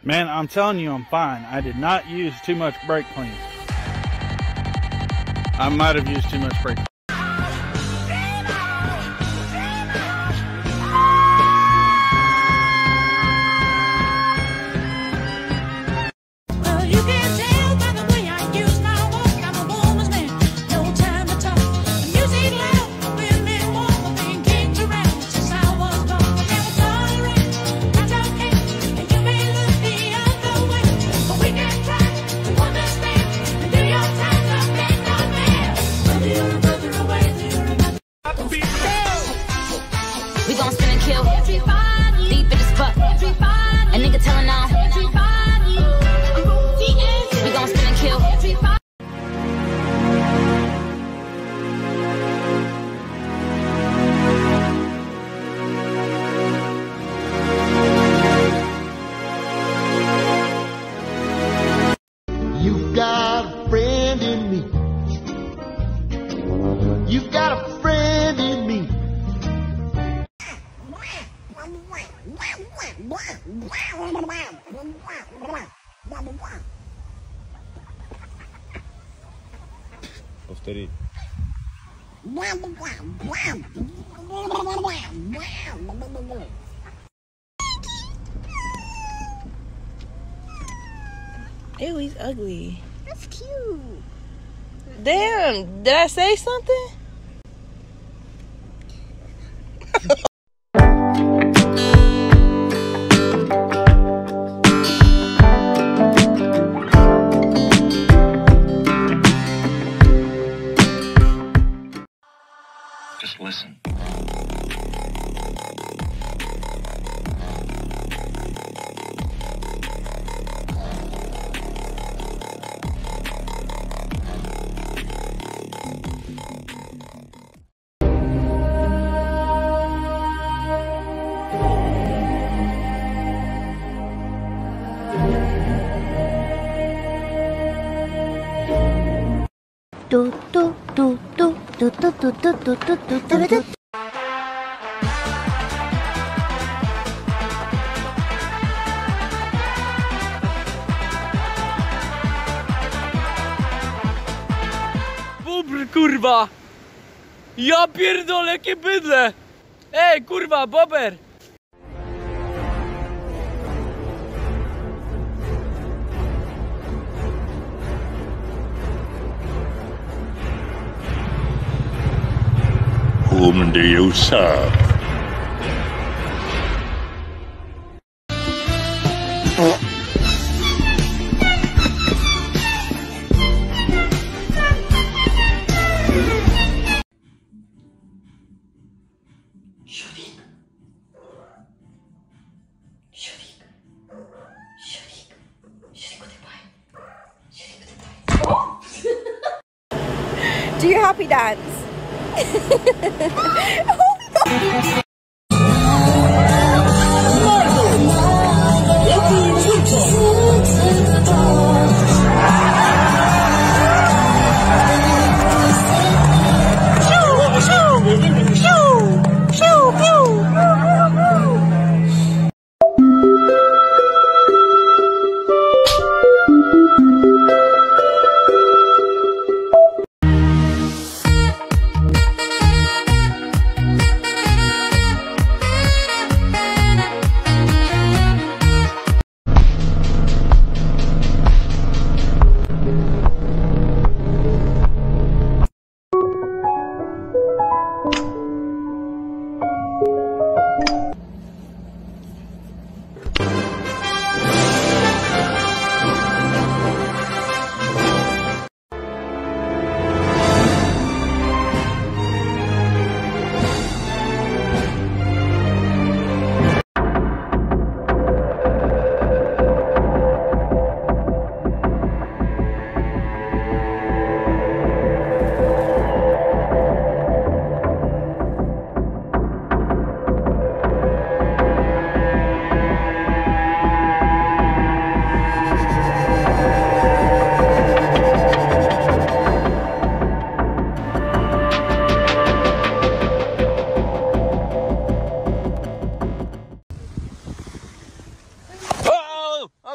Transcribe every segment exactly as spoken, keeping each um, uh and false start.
Man, I'm telling you I'm fine. I did not use too much brake clean. I might have used too much brake clean. We gon' spin and kill. Deep in the spot. A nigga telling on. We gon' spin and kill. You've got a friend in me. You've got a friend in me. Повтори. Ew, he's ugly. That's cute. Damn, did I say something? Just listen. Do do do do do do do do do do do do. Bubr, kurwa! Ja pierdolę, jakie bydle! Ej, kurwa, bober! Whom do you serve? Do your happy dance.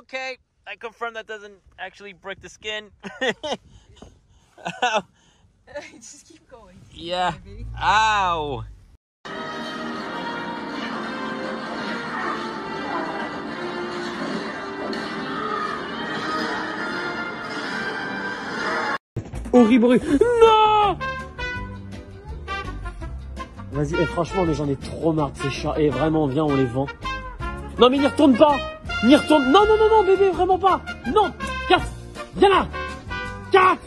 okay. I confirm that doesn't actually break the skin. Ow. Just keep going. Yeah. Ow. Horrible. Non. Vas-y, eh, franchement, mais j'en ai trop marre de ces chats. Et eh, vraiment, viens, on les vend. Non, mais n'y retourne pas. N'y retourne. Non, non, non, non, bébé, vraiment pas. Non. Casse. Viens là. Casse.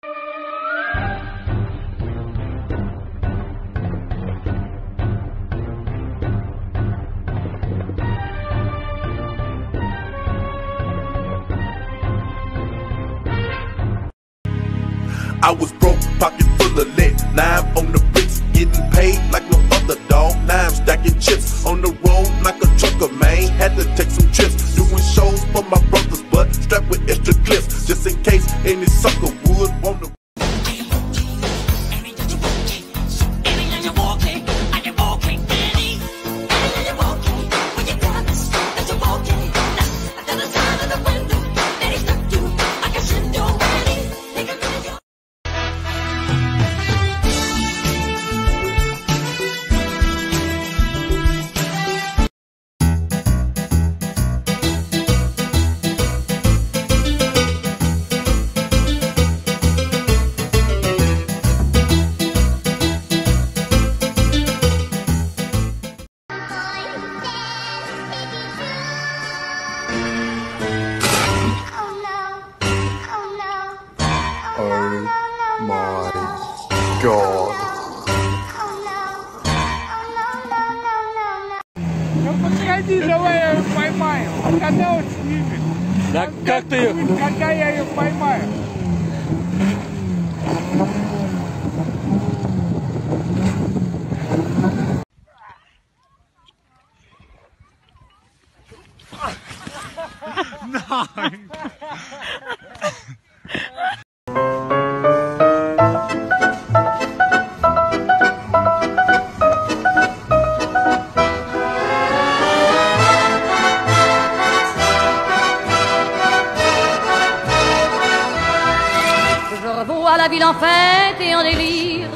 I was broke, pocket full of lead. Now I'm on the bricks, getting paid like no other dog. Now I'm stacking chips on the road like a trucker, man. Had to take some trips, doing shows for my brothers, but strapped with extra clips, just in case any sucker would want to. Подходи, давай я ее поймаю. Когда он снимет? Да как ты ее? Когда я ее поймаю? À la ville en fête et en délire.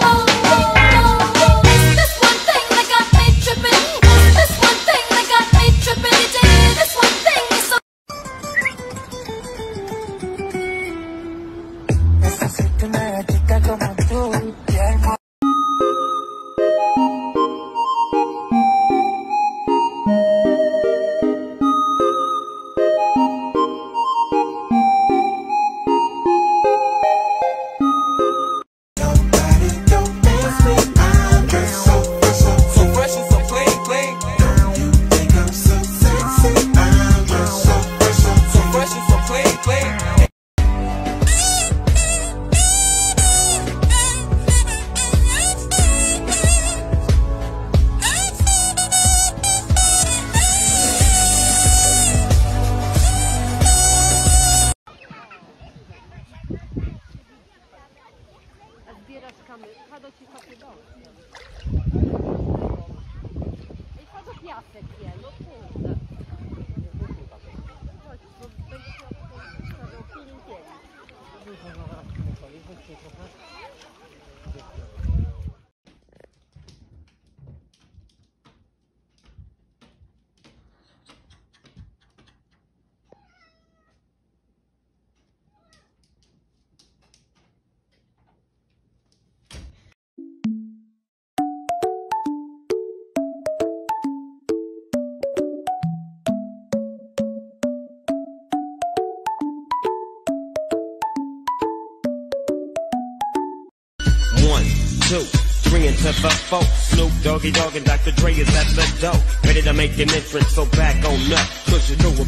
Two, three into the four. Snoop Doggy Dogg and Doctor Dre is at the door, ready to make an entrance. So back on up, cause you know.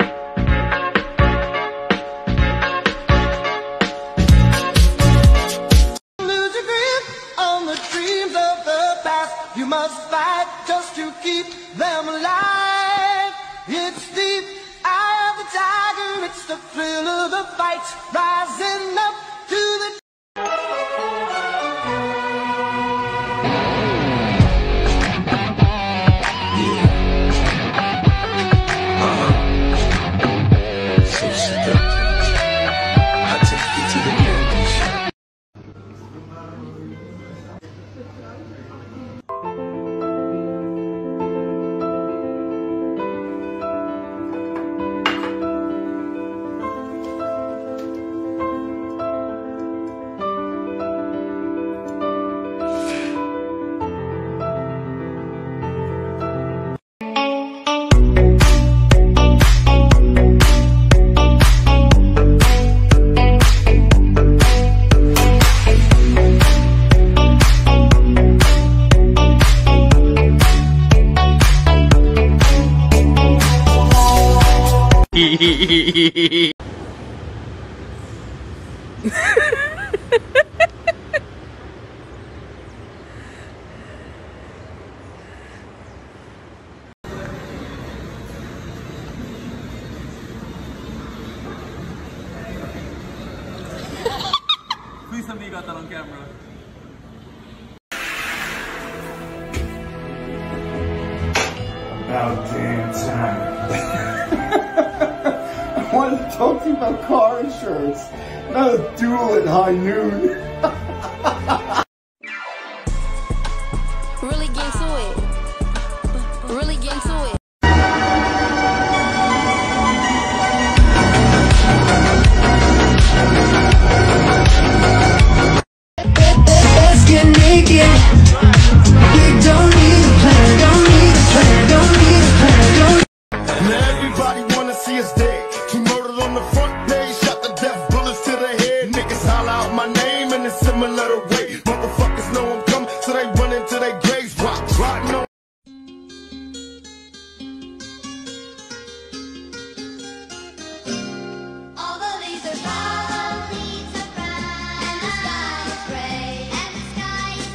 Lose your grip on the dreams of the past. You must fight just to keep them alive. It's the eye of the tiger. It's the thrill of the fight. Rising up to the Please tell me you got that on camera. About damn time. I wanted to talk to you about car insurance, not a duel at high noon. Really get to it. Really get to it. Let's get naked. We don't need a plan, don't need a plan, don't need a plan, don't. Now everybody wanna see us dead. He murdered on the front page, shot the death bullets to the head. Niggas holler out my name in a similar way. Motherfuckers know I'm coming, so they run into their graves. Rock, riding on. All the leaves are brown, leaves are brown, and the sky is gray, and the sky is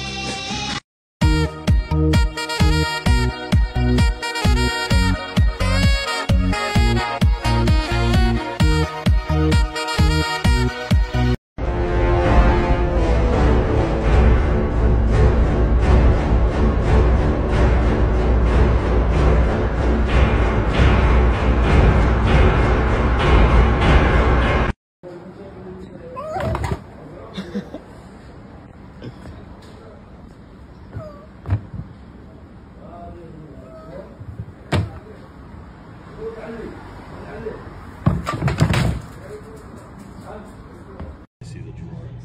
See the drawers.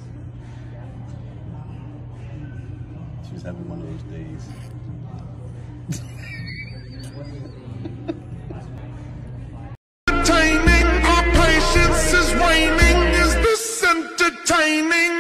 She was having one of those days. Entertaining, our patience is waning. Is this entertaining?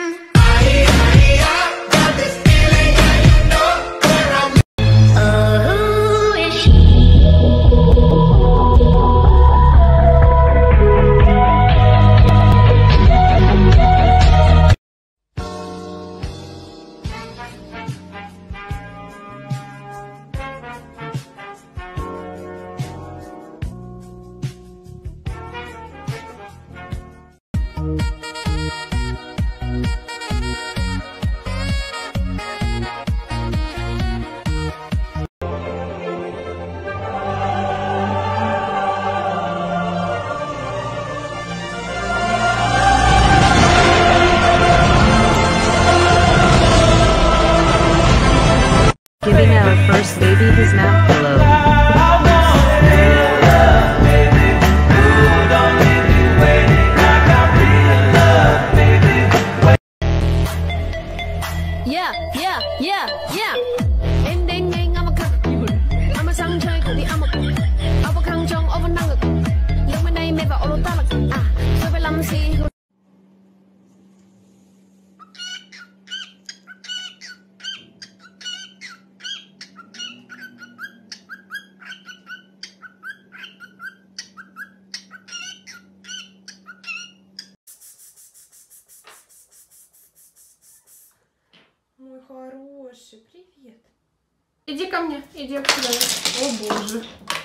Giving our first baby his nap pillow. Yeah, yeah, yeah, yeah. Đến đến nhanh I'm a cook. I'm a sang chơi của đi I'm a cook. Over khang trong over năng lực. Lúc bên đây mẹ vào ô ta là à. Tôi phải làm gì? Мой хороший, привет. Иди ко мне, иди отсюда. О боже.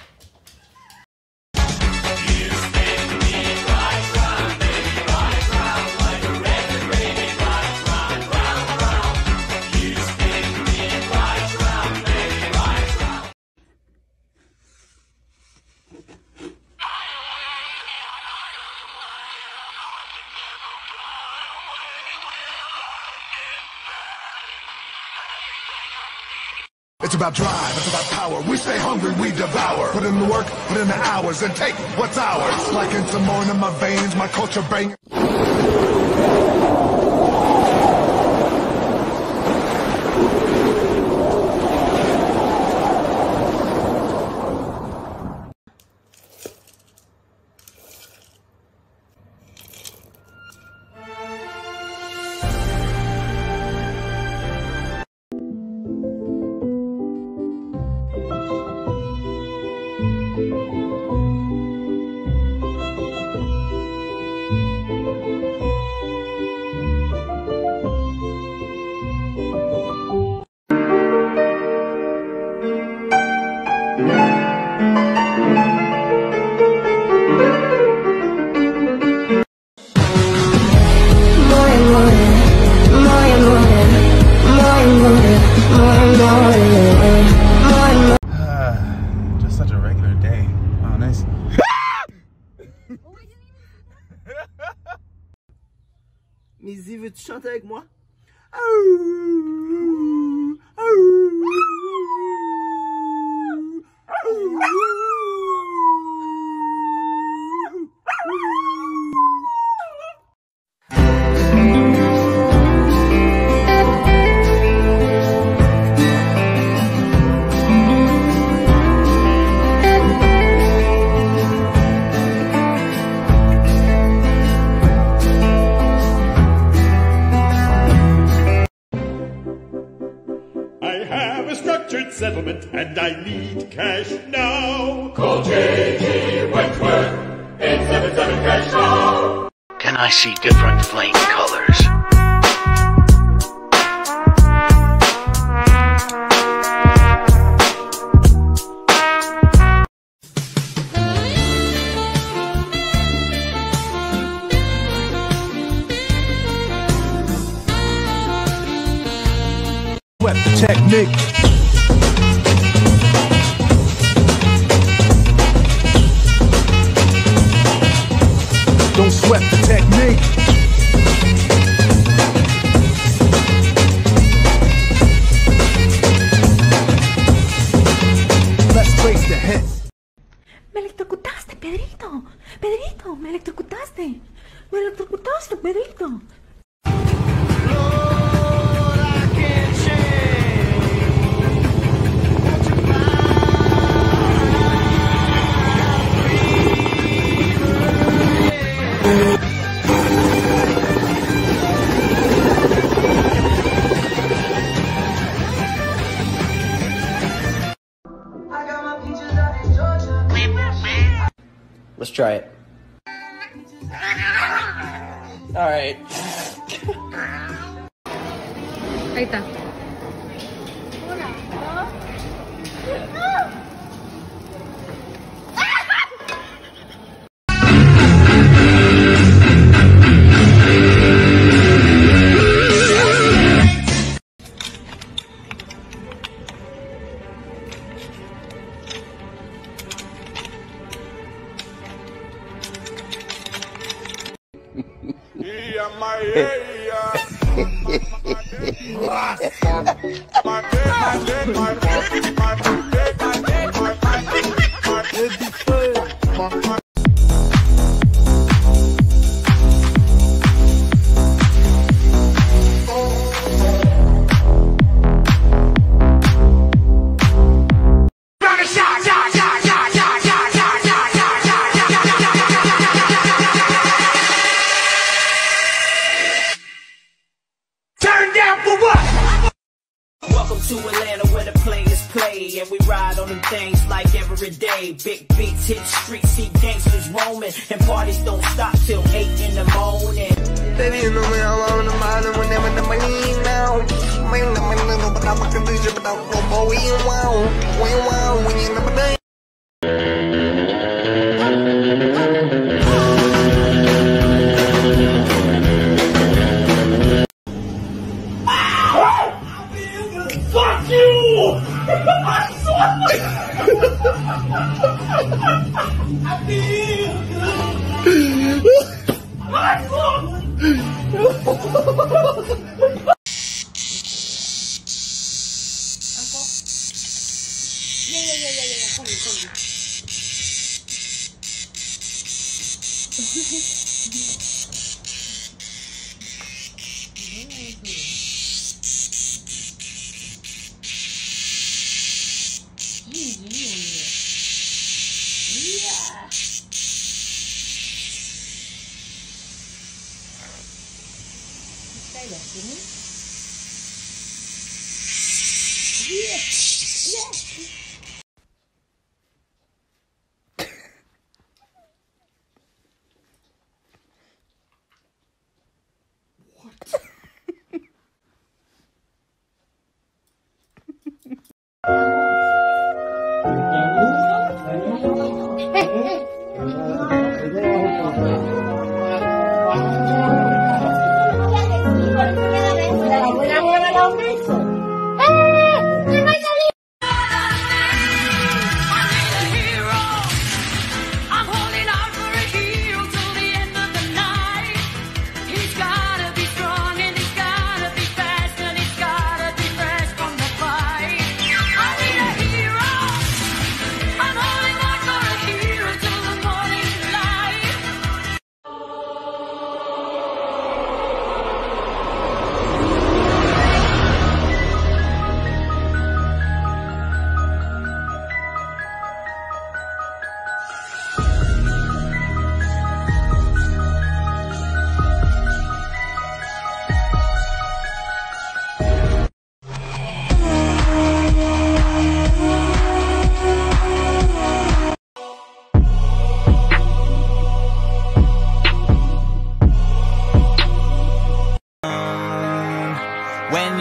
It's about drive, it's about power. We stay hungry, we devour. Put in the work, put in the hours, and take what's ours. Like in Simone in my veins, my culture bang. Mizzy, veux-tu chanter avec moi? Settlement and I need cash now. Call J G Wentworth, eight seven seven cash now. Can I see different flame colors? Sweat the technique. Don't sweat the technique. Let's trace the hit. Me electrocutaste, Pedrito. Pedrito, me electrocutaste. Me electrocutaste, Pedrito. Let's try it. All right. Ahí está. To Atlanta where the players play and we ride on them things like every day. Big beats hit the streets, see gangsters roaming, and parties don't stop till eight in the morning. Baby, you know me, I'm on the mind whenever the money now. Man, the money no, but I'm a condition, but I'm a boy, we wow, we wow, when you never day. Fuck you! I swear! I feel good! I Yeah, yeah, yeah, yeah, yeah. Come here, come here.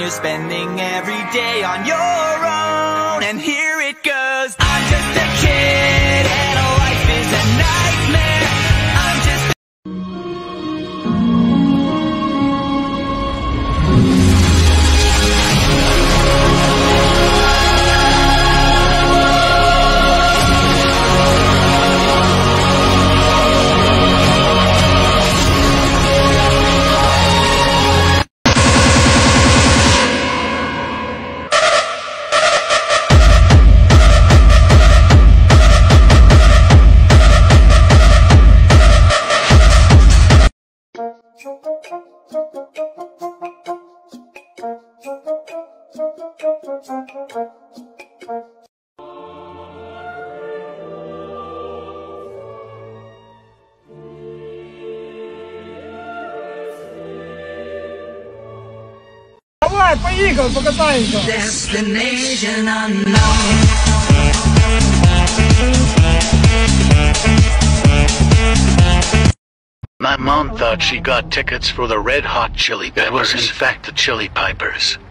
you're spending every day on your own. And here it goes. I'm just a kid and life is a nightmare. I'm just Давай, поехали, покатаемся. Destination unknown. My mom thought she got tickets for the Red Hot Chili Peppers. It was in fact the Chili Pipers.